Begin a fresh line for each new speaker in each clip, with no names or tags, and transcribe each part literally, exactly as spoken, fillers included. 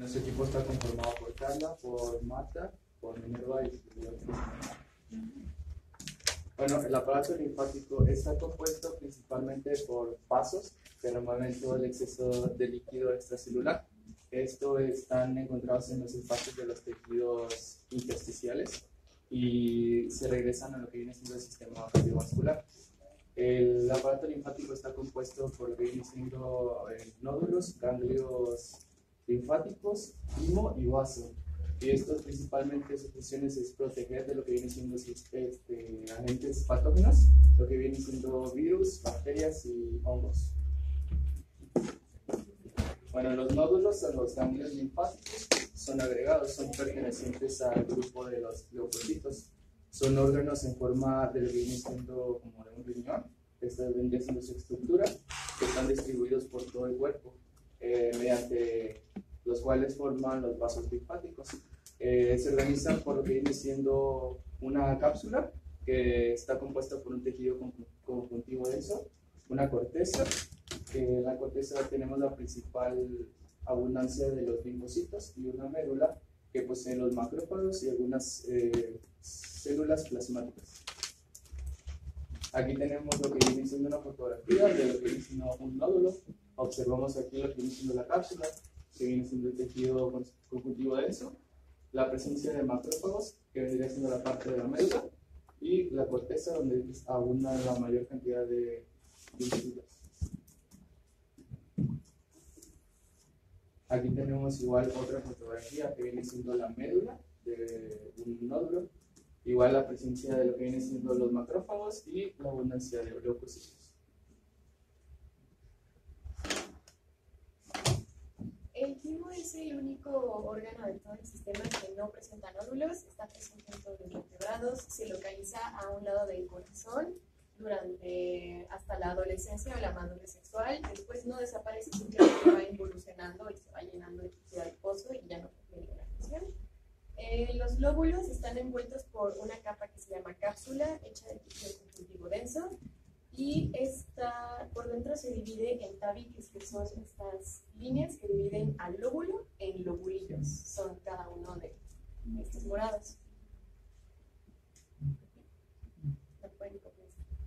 Nuestro equipo está conformado por Carla, por Marta, por Minerva y por otros. Bueno, el aparato linfático está compuesto principalmente por vasos que remueven todo el exceso de líquido extracelular. Estos están encontrados en los espacios de los tejidos intersticiales y se regresan a lo que viene siendo el sistema cardiovascular. El aparato linfático está compuesto por lo que viene siendo eh, nódulos, ganglios linfáticos, timo y vaso. Y estos principalmente sus funciones es proteger de lo que viene siendo este, agentes patógenos, lo que viene siendo virus, bacterias y hongos. Bueno, los nódulos son los ganglios linfáticos, son agregados, son pertenecientes al grupo de los leucocitos. Son órganos en forma de lo que viene siendo como de un riñón. Esta vendría siendo su estructura, que están distribuidos por todo el cuerpo, eh, mediante los cuales forman los vasos linfáticos. Eh, se organizan por lo que viene siendo una cápsula que está compuesta por un tejido conjuntivo denso, una corteza, que en la corteza tenemos la principal abundancia de los linfocitos, y una médula que posee los macrófagos y algunas eh, células plasmáticas. Aquí tenemos lo que viene siendo una fotografía de lo que viene siendo un nódulo. Observamos aquí lo que viene siendo la cápsula, que viene siendo el tejido conjuntivo denso, la presencia de macrófagos, que vendría siendo la parte de la médula, y la corteza, donde abunda la mayor cantidad de linfocitos. Aquí tenemos igual otra fotografía que viene siendo la médula de un nódulo, igual la presencia de lo que viene siendo los macrófagos y la abundancia de leucocitos.
El timo es el único órgano de todo el sistema que no presenta nódulos, está presente en todos los vertebrados, se localiza a un lado del corazón durante hasta la adolescencia o la madurez sexual. Después no desaparece, simplemente va evolucionando y se va llenando de tejido adiposo y ya no tiene una función. Eh, los lóbulos están envueltos por una capa que se llama cápsula, hecha de tejido conjuntivo denso, y esta, por dentro se divide en tabiques, que son estas líneas que dividen al lóbulo en lobulillos, son cada uno de estos morados. ¿Me pueden copiar?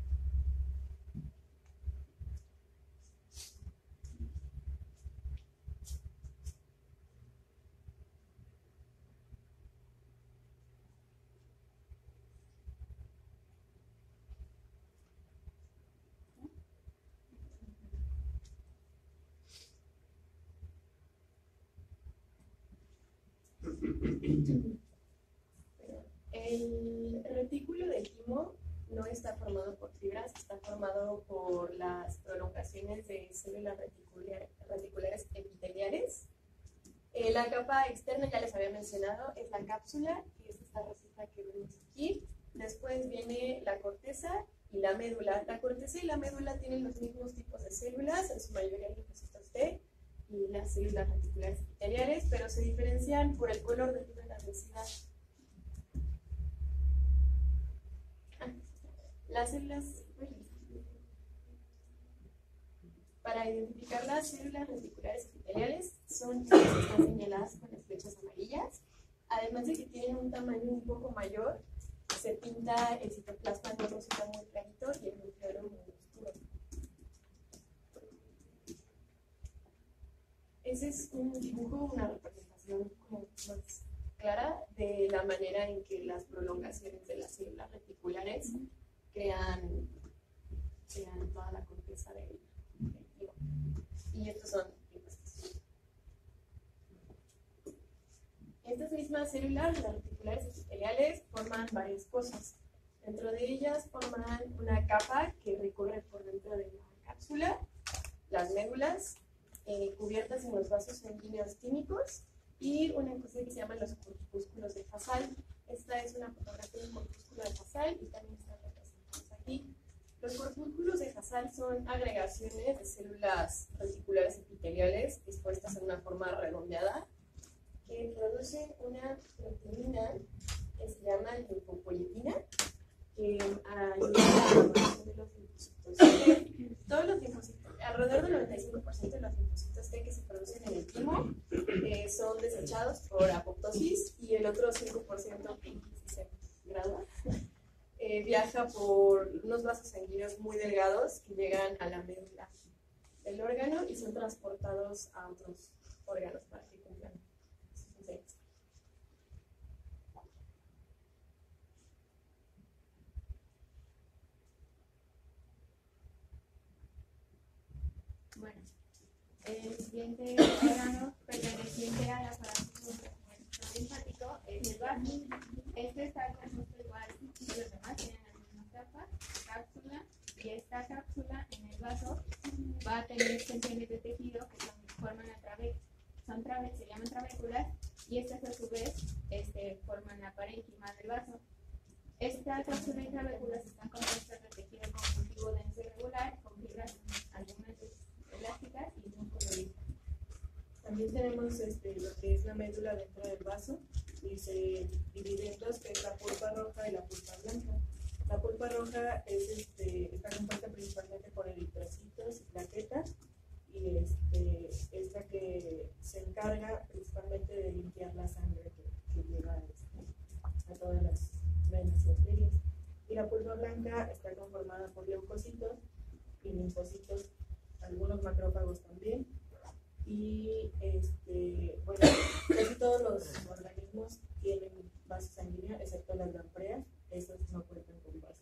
El retículo del timo no está formado por fibras, está formado por las prolongaciones de células reticular, reticulares epiteliales. Eh, la capa externa, ya les había mencionado, es la cápsula, que es esta rosita que vemos aquí. Después viene la corteza y la médula. La corteza y la médula tienen los mismos tipos de células, en su mayoría linfocitos T y las células reticulares epiteliales, pero se diferencian por el color debido a la densidad. Las células, para identificar las células reticulares epiteliales, son las que están señaladas con las flechas amarillas. Además de que tienen un tamaño un poco mayor, se pinta el citoplasma de un rosita muy clarito y el nucleolo muy oscuro. Ese es un dibujo, una representación como más clara de la manera en que las prolongaciones de las células reticulares crean, crean toda la corteza del timo. Y estos son linfocitos. Estas mismas células, las reticulares epiteliales, forman varias cosas. Dentro de ellas forman una capa que recorre por dentro de la cápsula, las médulas, eh, cubiertas en los vasos sanguíneos tímicos, y una cosa que se llama los corpúsculos de Fasal. Esta es una fotografía de un corpúsculo de Fasal y también está representados aquí. Los corpúsculos de Fasal son agregaciones de células reticulares epiteliales dispuestas en una forma redondeada que producen una proteína que se llama linfopoietina, que ayuda a la formación de los linfocitos. Todos los linfocitos, alrededor del noventa y cinco por ciento de los linfocitos T que se producen en el timo eh, son desechados por apoptosis y el otro cinco por ciento que se gradúa eh, viaja por unos vasos sanguíneos muy delgados que llegan a la médula del órgano y son transportados a otros órganos para que cumplan sus funciones.
Bueno, el siguiente órgano perteneciente al aparato linfático es el vaso. Este está compuesto igual que los demás, tienen la misma capa, cápsula, y esta cápsula en el vaso va a tener extensiones de tejido que son, forman la trave, son trave, se llaman trabéculas, y estas a su vez este, forman la parénquima del vaso. Esta cápsula y trabéculas están compuestas de tejido conjuntivo denso y regular, con fibras algunas elásticas y muy coloridas.
También tenemos este, lo que es la médula dentro del vaso y se divide en dos, que es la pulpa roja y la pulpa blanca. La pulpa roja es, este, está compuesta principalmente por eritrocitos y plaquetas y este, es la que se encarga principalmente de limpiar la sangre que, que llega este, a todas las venas y arterias. Y la pulpa blanca está conformada por leucocitos y linfocitos, algunos macrófagos también. Y este, bueno, casi todos los organismos tienen vaso sanguíneo, excepto las lampreas, esos no cuentan con vaso.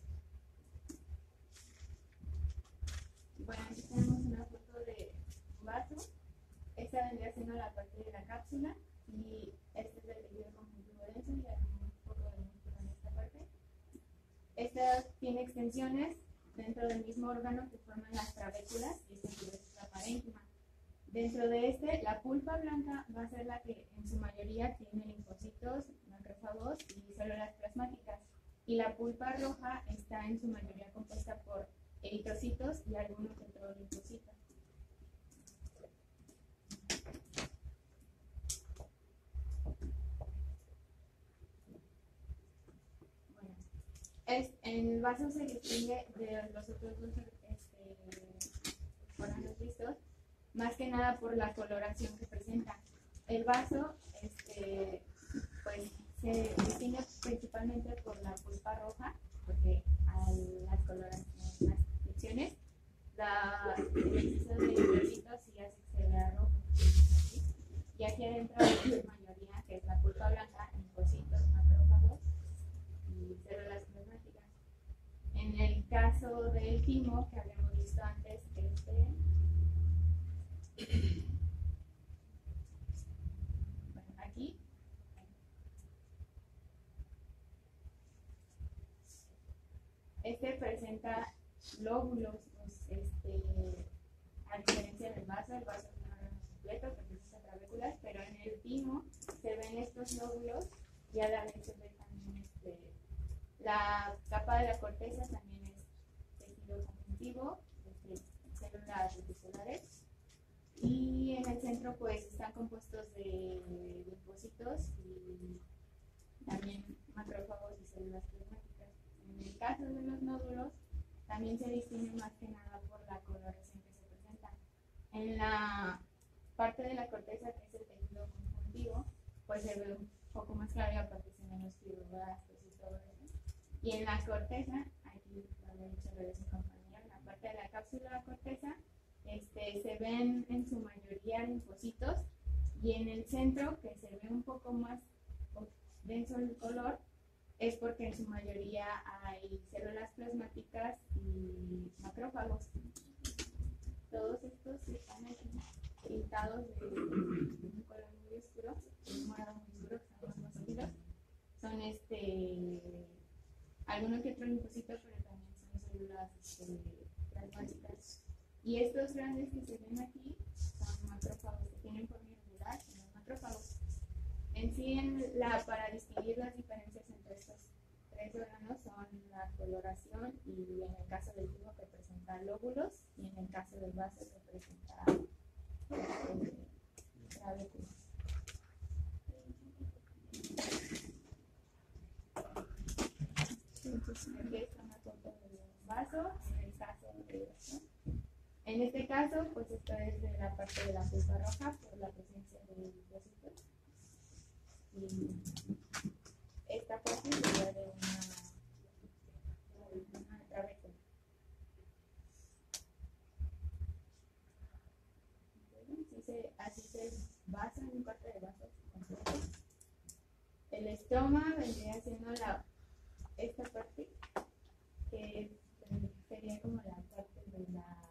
Bueno, aquí tenemos una foto de un vaso. Esta vendría siendo la parte de la cápsula y este es el tejido conjuntivo denso y hay un poco de músculo en esta parte. Esta tiene extensiones dentro del mismo órgano que forman las trabéculas y esta es la parénquima. Dentro de este, la pulpa blanca va a ser la que en su mayoría tiene linfocitos, macrófagos y células plasmáticas. Y la pulpa roja está en su mayoría compuesta por eritrocitos y algunos enterolinfocitos. Bueno, es, en el vaso se distingue de los otros dos este, órganos vistos, más que nada por la coloración que presenta. El vaso este, pues, se distingue principalmente por la pulpa roja, porque a las coloraciones, las descripciones, la, el exceso de eritrocitos sí hace que se vea rojo. Y aquí adentro hay la mayoría, que es la pulpa blanca, linfocitos, macrófagos y células plasmáticas. En el caso del timo, que habíamos visto antes, este bueno, aquí este presenta lóbulos, pues, este, a diferencia del vaso, el vaso es un órgano completo que produce trabéculas, pero en el timo se ven estos lóbulos y a la vez se ve también este, la capa de la corteza también es tejido conjuntivo, este, células reticulares. Y en el centro pues están compuestos de linfocitos y también macrófagos y células plasmáticas. En el caso de los nódulos también se distingue más que nada por la coloración que se presenta. En la parte de la corteza, que es el tejido conjuntivo, pues se ve un poco más claro y aparte se ven los fibroblastos y todo eso. Y en la corteza, aquí a la derecha regresa compañero, en la parte de la cápsula de la corteza, Este, se ven en su mayoría linfocitos y en el centro, que se ve un poco más denso el color, es porque en su mayoría hay células plasmáticas y macrófagos. Todos estos están aquí pintados de un color muy oscuro, un morado muy oscuro, que son los mosquitos. Son este, algunos que otro linfocito, pero también son células este, plasmáticas. Y estos grandes que se ven aquí son macrófagos que tienen forma irregular, son los macrófagos. En sí, en la, para distinguir las diferencias entre estos tres órganos son la coloración y en el caso del timo que presenta lóbulos y en el caso del vaso que presenta eh, trabéculas. Aquí está una foto del vaso, en el caso del vaso. En En este caso, pues esto es de la parte de la pulpa roja por la presencia de linfocitos. Y esta parte sería de una, una trabécula. Así se, así se basa en un corte de vasos completo. El estoma vendría siendo la, esta parte que sería como la parte de la